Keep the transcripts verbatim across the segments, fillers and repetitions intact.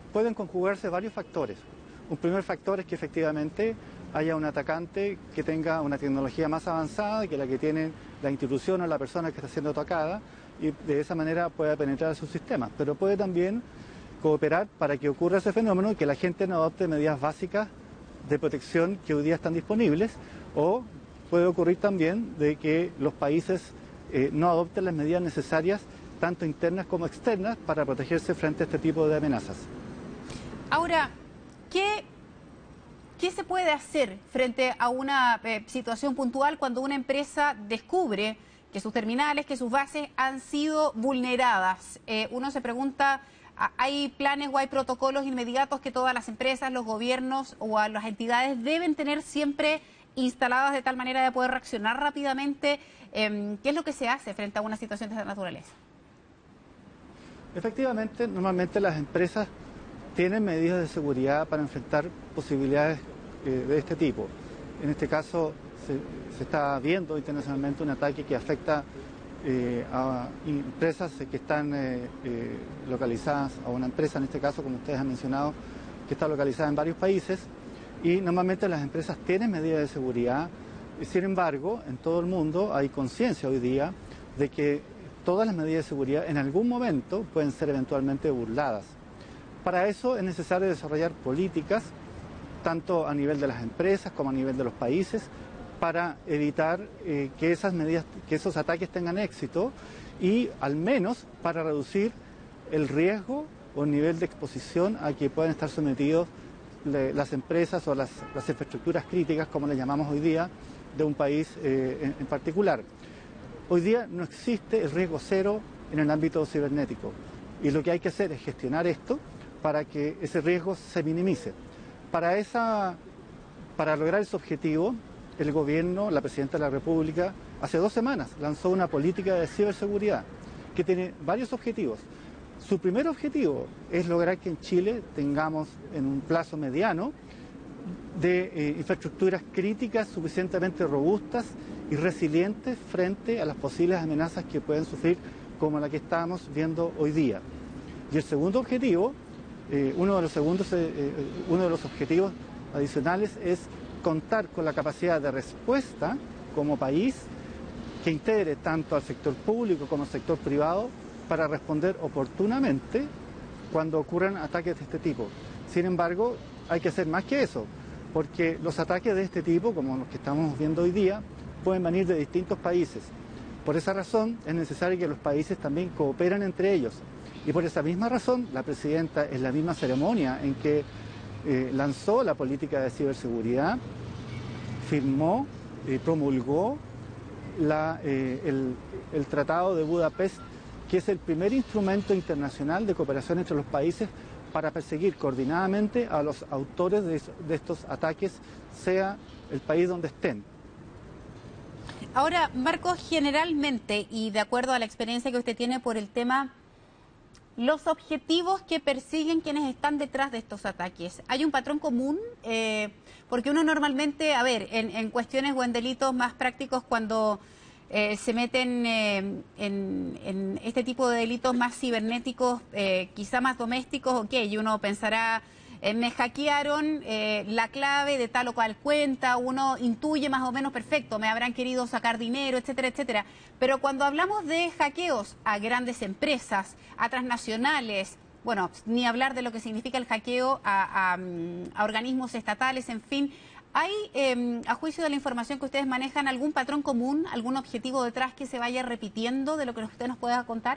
pueden conjugarse varios factores. Un primer factor es que efectivamente haya un atacante que tenga una tecnología más avanzada que la que tiene la institución o la persona que está siendo atacada y de esa manera pueda penetrar a sus sistemas. Pero puede también cooperar para que ocurra ese fenómeno y que la gente no adopte medidas básicas de protección que hoy día están disponibles, o puede ocurrir también de que los países eh, no adopten las medidas necesarias, tanto internas como externas, para protegerse frente a este tipo de amenazas. Ahora, ¿qué, qué se puede hacer frente a una eh, situación puntual cuando una empresa descubre que sus terminales, que sus bases han sido vulneradas? Eh, uno se pregunta, ¿hay planes o hay protocolos inmediatos que todas las empresas, los gobiernos o a las entidades deben tener siempre instaladas de tal manera de poder reaccionar rápidamente? Eh, ¿Qué es lo que se hace frente a una situación de esta naturaleza? Efectivamente, normalmente las empresas tienen medidas de seguridad para enfrentar posibilidades eh, de este tipo. En este caso se, se está viendo internacionalmente un ataque que afecta eh, a empresas que están eh, eh, localizadas, a una empresa en este caso, como ustedes han mencionado, que está localizada en varios países, y normalmente las empresas tienen medidas de seguridad. Sin embargo, en todo el mundo hay conciencia hoy día de que todas las medidas de seguridad en algún momento pueden ser eventualmente burladas. Para eso es necesario desarrollar políticas, tanto a nivel de las empresas como a nivel de los países, para evitar eh, que esas medidas, que esos ataques tengan éxito y al menos para reducir el riesgo o el nivel de exposición a que puedan estar sometidos le, las empresas o las, las infraestructuras críticas, como le llamamos hoy día, de un país eh, en, en particular. Hoy día no existe el riesgo cero en el ámbito cibernético y lo que hay que hacer es gestionar esto para que ese riesgo se minimice. Para, esa, para lograr ese objetivo, el gobierno, la presidenta de la República, hace dos semanas lanzó una política de ciberseguridad que tiene varios objetivos. Su primer objetivo es lograr que en Chile tengamos en un plazo mediano de eh, infraestructuras críticas suficientemente robustas y resilientes frente a las posibles amenazas que pueden sufrir, como la que estamos viendo hoy día. Y el segundo objetivo, eh, uno, de los segundos, eh, eh, uno de los objetivos adicionales es contar con la capacidad de respuesta como país que integre tanto al sector público como al sector privado para responder oportunamente cuando ocurran ataques de este tipo. Sin embargo, hay que hacer más que eso, porque los ataques de este tipo, como los que estamos viendo hoy día, pueden venir de distintos países. Por esa razón es necesario que los países también cooperen entre ellos. Y por esa misma razón, la presidenta, en la misma ceremonia en que eh, lanzó la política de ciberseguridad, firmó, eh, promulgó la, eh, el, el Tratado de Budapest, que es el primer instrumento internacional de cooperación entre los países para perseguir coordinadamente a los autores de, de estos ataques, sea el país donde estén. Ahora, Marcos, generalmente, y de acuerdo a la experiencia que usted tiene por el tema, los objetivos que persiguen quienes están detrás de estos ataques, ¿hay un patrón común? Eh, porque uno normalmente, a ver, en, en cuestiones o en delitos más prácticos, cuando eh, se meten eh, en, en este tipo de delitos más cibernéticos, eh, quizá más domésticos, ok, y uno pensará, eh, me hackearon eh, la clave de tal o cual cuenta, uno intuye más o menos, perfecto, me habrán querido sacar dinero, etcétera, etcétera. Pero cuando hablamos de hackeos a grandes empresas, a transnacionales, bueno, ni hablar de lo que significa el hackeo a, a, a organismos estatales, en fin, ¿hay, eh, a juicio de la información que ustedes manejan, algún patrón común, algún objetivo detrás que se vaya repitiendo de lo que usted nos pueda contar?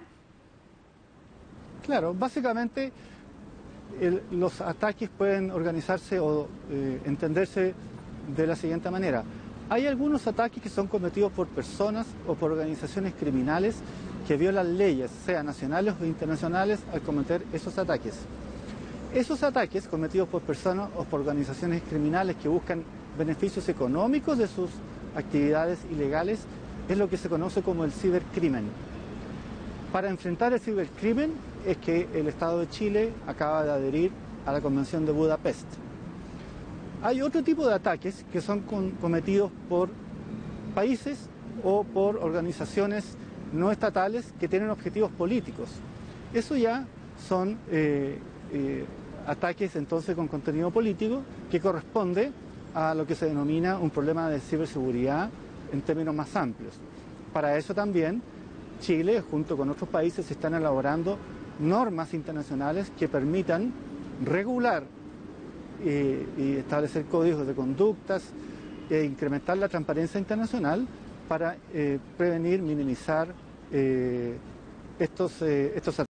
Claro, básicamente el, los ataques pueden organizarse o eh, entenderse de la siguiente manera. Hay algunos ataques que son cometidos por personas o por organizaciones criminales que violan leyes, sean nacionales o internacionales, al cometer esos ataques. Esos ataques cometidos por personas o por organizaciones criminales que buscan beneficios económicos de sus actividades ilegales es lo que se conoce como el cibercrimen. Para enfrentar el cibercrimen es que el Estado de Chile acaba de adherir a la Convención de Budapest. Hay otro tipo de ataques que son cometidos por países o por organizaciones no estatales que tienen objetivos políticos. Eso ya son eh, eh, ataques entonces con contenido político que corresponde a lo que se denomina un problema de ciberseguridad en términos más amplios. Para eso también Chile, junto con otros países, están elaborando normas internacionales que permitan regular eh, y establecer códigos de conductas e incrementar la transparencia internacional para eh, prevenir, minimizar eh, estos, eh, estos ataques.